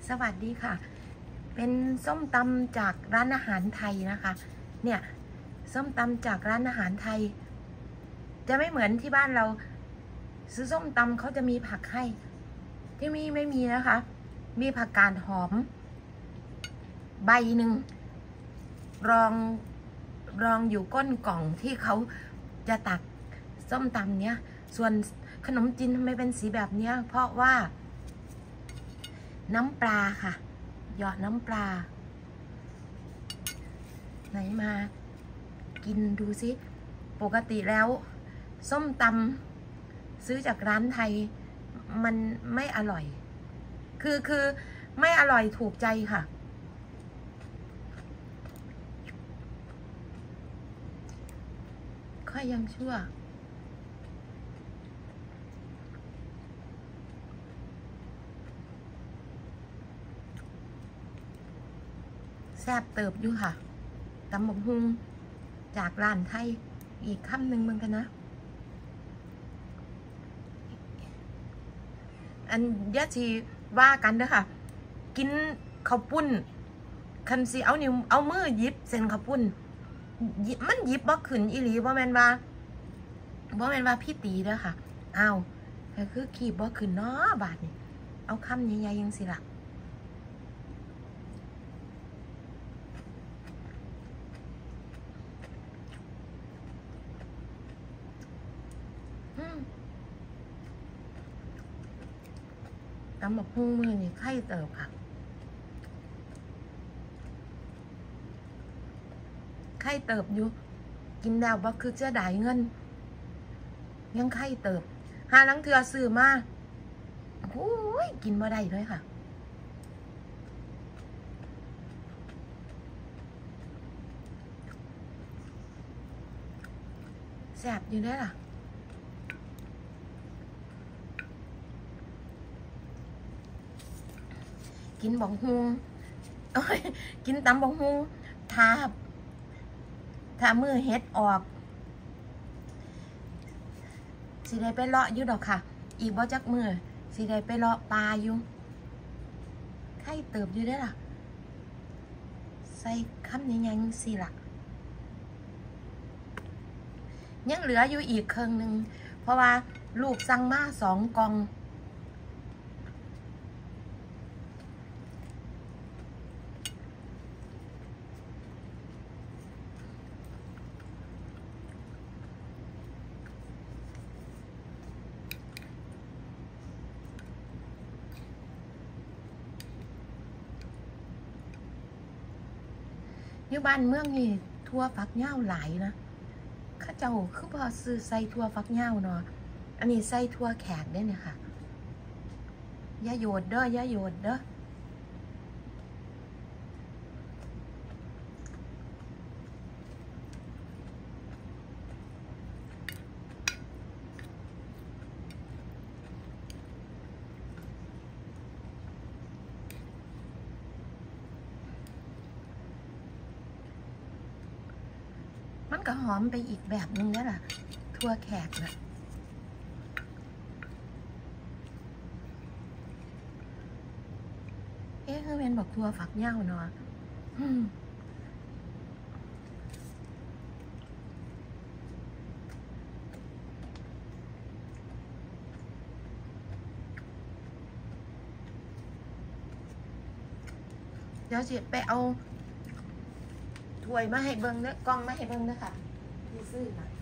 สวัสดีค่ะเป็นส้มตำจากร้านอาหารไทยนะคะเนี่ยส้มตำจากร้านอาหารไทยจะไม่เหมือนที่บ้านเราซื้อส้มตำเขาจะมีผักให้ที่นี่ไม่มีนะคะมีผักกาดหอมใบหนึ่งรองอยู่ก้นกล่องที่เขาจะตักส้มตำเนี้ยส่วนขนมจีนทำไมเป็นสีแบบเนี้ยเพราะว่าน้ำปลาค่ะหยอดน้ำปลาไหนมากินดูสิปกติแล้วส้มตำซื้อจากร้านไทยมันไม่อร่อยคือไม่อร่อยถูกใจค่ะค่อยยังชั่วแซ่บเติบอยู่ค่ะตำบักหุ่งจากร้านไทยอีกคำหนึ่งเหมือนกันนะอันยะทีว่ากันเด้อค่ะกินข้าวปุ้นคันสิเอานิ้วเอามือหยิบเส้นข้าวปุ้นมันหยิบบ่ขึ้นอีหลีบ่แม่นว่าพี่ตีเด้อค่ะอ้าวก็คือขีบบ่ขึ้นเนาะบาดนี่เอาคำใหญ่ๆยังสิล่ะตำบักหุ่งมือนี่ไข่เติบค่ะไข่เติบอยู่กินแล้วบ่คือจะได้เงินยังไข่เติบหาลังเทือซื้อมาโอ้ยกินบ่ได้เลยค่ะแซ่บอยู่ได้ล่ะกินบักหุ่งกินตำบักหุ่งถ้ามือเฮ็ดออกสิได้ไปเลาะอยู่ดอกค่ะอีกบ่จักมือสิได้ไปเลาะปลาอยู่ไข่เติบอยู่ได้ล่ะใส่คำยังสิล่ะยังเหลืออยู่อีกครึ่งหนึ่งเพราะว่าลูกสั่งมา2 กล่องอยู่บ้านเมืองนี่ทั่วฝักยาวหลายนะข้าเจ้าคือพอซื้อใส่ทั่วฝักยาวเนาะอันนี้ใส่ทั่วแขกได้เนี่ยค่ะอย่าโยดเด้ออย่าโยดเด้อมันก็หอมไปอีกแบบนึงแล้วล่ะทั่วแขกนะคือเป็นบอกทั่วฝักยาวเนาะเดี๋ยวสิไปเอาถ้วยมาให้เบิ้งเด้อกล้องมาให้เบิ้งเด้อค่ะที่ซื้อมา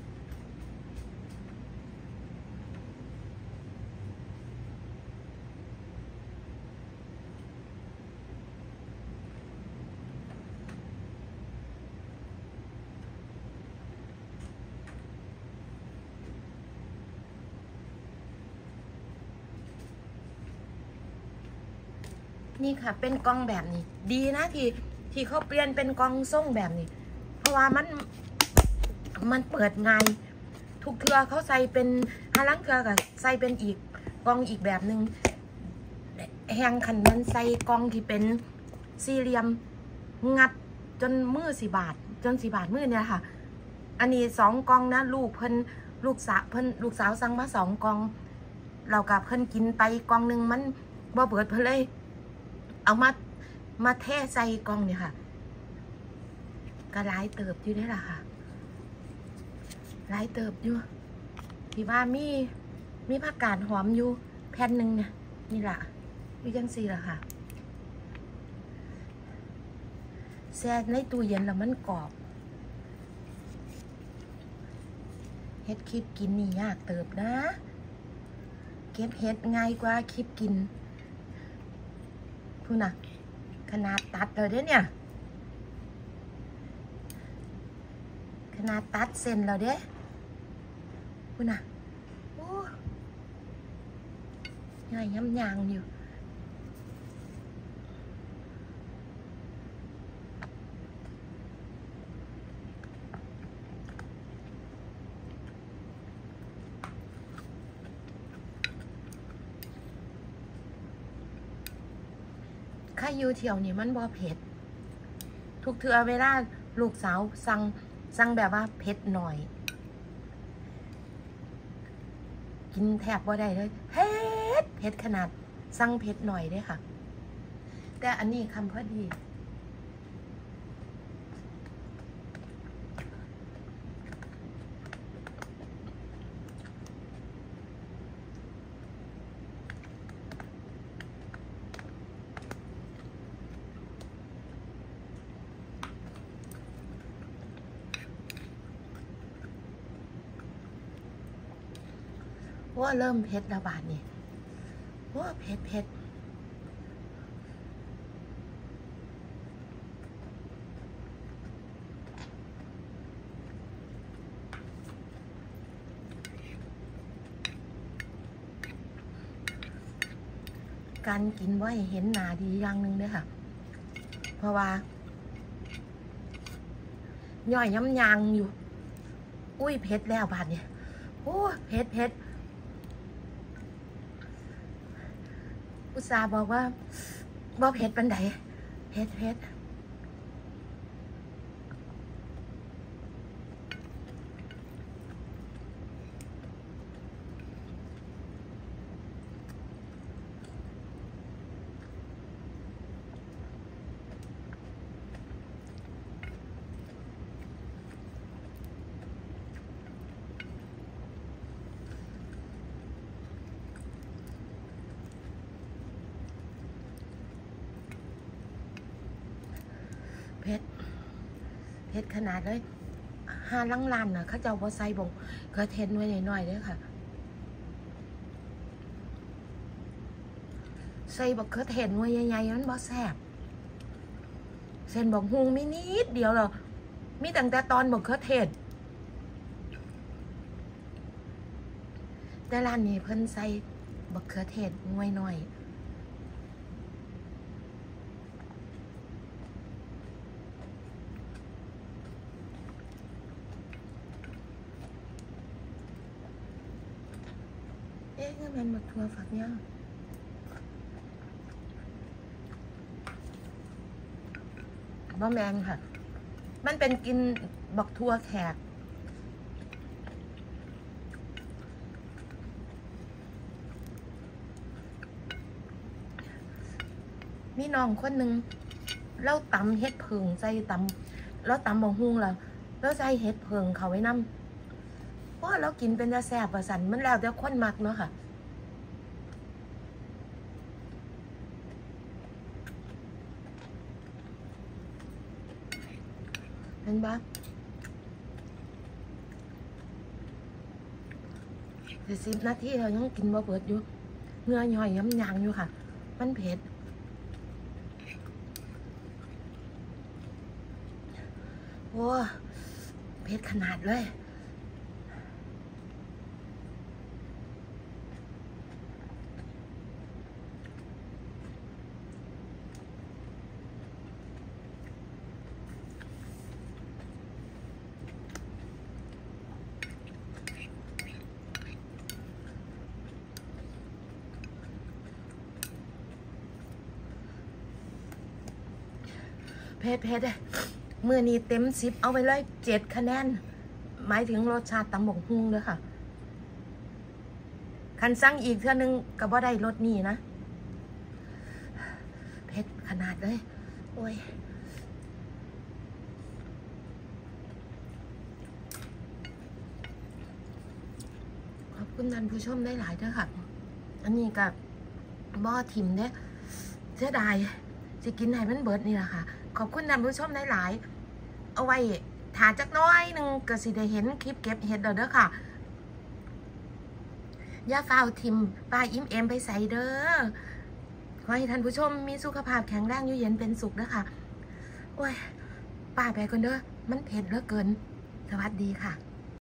นี่ค่ะเป็นกล่องแบบนี้ดีนะที่เขาเปลี่ยนเป็นกล่องส่งแบบนี้เพราะว่ามันเปิดง่ายทุกเทือเขาใส่เป็นฮาลังเทือกับใส่เป็นอีกกล่องอีกแบบหนึ่งแหงขันมันใส่กล่องที่เป็นสี่เหลี่ยมงัดจนมือ4 บาทจน4 บาทมือเนี่ยค่ะอันนี้2 กล่องนะลูกสาวสั่งมา2 กล่องเรากับเพิ่นกินไปกล่องหนึ่งมันบ่เปิดเพลยเอามาเทใส่กล่องเนี่ยค่ะก็หลายเติบอยู่ได้ล่ะค่ะหลายเติบอยู่ที่ว่ามีผักกาดหอมอยู่แผ่นหนึ่งเนี่ยนี่ล่ะอยู่จังซี่ล่ะค่ะแช่ในตู้เย็นแล้วมันกรอบเฮ็ดคลิปกินนี่ยากเติบนะเก็บเฮ็ดง่ายกว่าคลิปกินพูดนะขนาดตัดเลยเด้เนี่ยขนาดตัดเส้นแล้วเด้พูดนะโอ้ยย้ำยางอยู่ข้าอยู่เที่ยวนี่มันบ่เผ็ดทุกเทื่อเวลาลูกสาวสั่งแบบว่าเผ็ดหน่อยกินแทบบ่ได้เลยเผ็ดขนาดสั่งเผ็ดหน่อยได้ค่ะแต่อันนี้คำพอดีว่าเริ่มเผ็ดระบาดนี่ว่าเผ็ดการกินไว้เห็นหนาดีอย่างหนึ่งเลยค่ะเพราะว่าย่อยย้ำยางอยู่อุ้ยเผ็ดแล้วบาดเนี่ยโอ้เผ็ดอุตส่าห์บอกว่าบ่เผ็ดปันใดเผ็ดขนาดเลยห้าลังลานน่ะเขาจะเอาบ่ใส่บ่งกระเทียมไว้หน่อยๆเด้อค่ะใส่บักเขือเทศไว้ใหญ่ๆมันบ่แซ่บเส้นบักฮุงมีนิดเดียวหรอมีตั้งแต่ตอนบักเขือเทศแต่ร้านนี้เพิ่นใส่บักเขือเทศไว้หน่อยก็เป็นบักทั่วฝักยาวบ่แมงค่ะมันเป็นกินบักทั่วแขกมีน้องคนหนึ่งเราตำเฮ็ดเพิงใส่ตำแล้วตำบักฮุงแล้วใส่เฮ็ดเพิงเขาไว้น้ำเพราะเรากินเป็นจะแซ่บประสันมันแล้วแต่คนมักเนาะค่ะเห็นปะ10 นาทีเรายังกินบ่เบิดอยู่เนื้อย่อยย้ำยางอยู่ค่ะมันเผ็ดโอ้เผ็ดขนาดเลยเผ็ดเลยมือนี้เต็ม10เอาไปเลย7 คะแนนหมายถึงรสชาติตำบักหุ่งเลยค่ะคันสั่งอีกเท่านึงก็บ่ได้รสนี้นะเผ็ดนาดเลยโอ้ยขอบคุณท่านผู้ชมได้หลายด้วยค่ะอันนี้กับบ่อทิมเนี่ยเสียดายจะกินให้มันเบิดนี่แหละค่ะขอบคุณท่านผู้ชมได้หลายเอาไว้ถาจักน้อยหนึ่งก็สิได้เห็นคลิปเก็บเห็ดเด้อค่ะอย่าฝ้าวทิมป้าอิ่มเอมไปใส่เด้อขอให้ท่านผู้ชมมีสุขภาพแข็งแรงอยู่เย็นเป็นสุขนะคะโอ้ยป้าไปก่อนเด้อมันเผ็ดเหลือเกินสวัสดีค่ะ